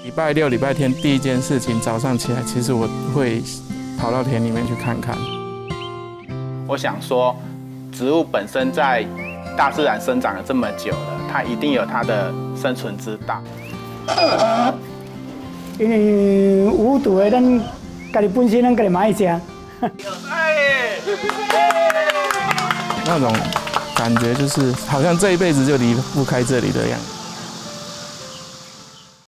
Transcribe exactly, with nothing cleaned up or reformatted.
礼拜六、礼拜天第一件事情，早上起来，其实我会跑到田里面去看看。 我想说，植物本身在大自然生长了这么久了，它一定有它的生存之道。 因为有毒的，咱家己本身咱家己买吃。 那种感觉就是好像这一辈子就离不开这里的样子。